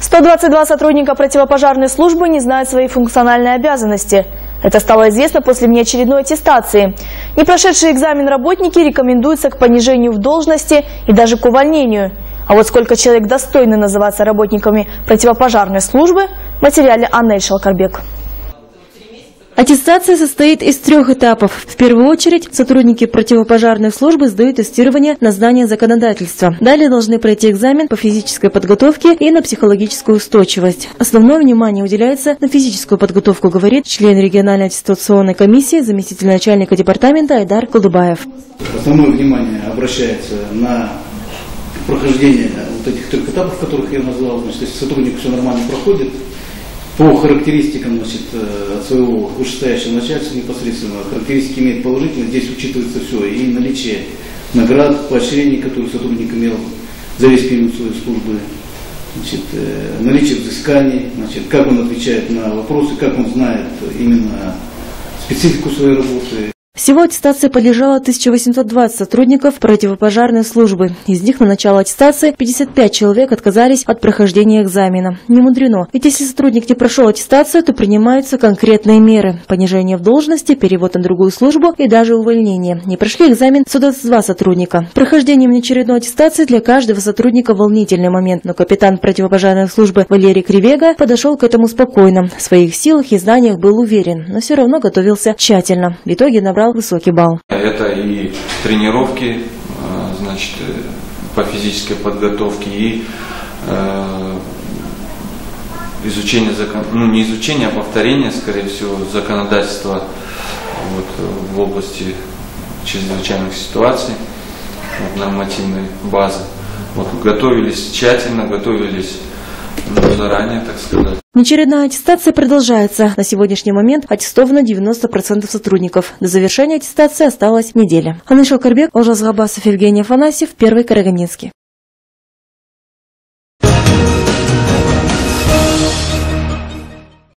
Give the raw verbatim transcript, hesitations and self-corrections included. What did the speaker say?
сто двадцать два сотрудника противопожарной службы не знают свои функциональные обязанности. Это стало известно после внеочередной аттестации. Не прошедшие экзамен работники рекомендуются к понижению в должности и даже к увольнению. А вот сколько человек достойны называться работниками противопожарной службы, в материале Анны Шалкарбек. Аттестация состоит из трех этапов. В первую очередь, сотрудники противопожарной службы сдают тестирование на знание законодательства. Далее должны пройти экзамен по физической подготовке и на психологическую устойчивость. Основное внимание уделяется на физическую подготовку, говорит член региональной аттестационной комиссии, заместитель начальника департамента Айдар Колдубаев. Основное внимание обращается на прохождение вот этих трех этапов, которых я назвал. Значит, если сотрудник все нормально проходит, по характеристикам, значит, от своего вышестоящего начальства непосредственно, характеристики имеют положительные, здесь учитывается все, и наличие наград, поощрений, которые сотрудник имел за весь период своей службы, значит, наличие взысканий, значит, как он отвечает на вопросы, как он знает именно специфику своей работы. Всего аттестации подлежало тысяча восемьсот двадцать сотрудников противопожарной службы. Из них на начало аттестации пятьдесят пять человек отказались от прохождения экзамена. Не мудрено, ведь если сотрудник не прошел аттестацию, то принимаются конкретные меры. Понижение в должности, перевод на другую службу и даже увольнение. Не прошли экзамен сто двадцать два сотрудника. Прохождение внеочередной аттестации для каждого сотрудника волнительный момент, но капитан противопожарной службы Валерий Кривега подошел к этому спокойно. В своих силах и знаниях был уверен, но все равно готовился тщательно. В итоге набрал высокий балл. Это и тренировки, значит, по физической подготовке, и э, изучение закон, ну не изучение, а повторение, скорее всего, законодательства вот, в области чрезвычайных ситуаций, вот, нормативной базы. Вот, готовились тщательно, готовились ну, заранее, так сказать. Внеочередная аттестация продолжается. На сегодняшний момент аттестовано девяносто процентов сотрудников. До завершения аттестации осталась неделя. Анна Шалкарбек, Олжас Габасов, Евгений Афанасьев, Первый Карагандинский.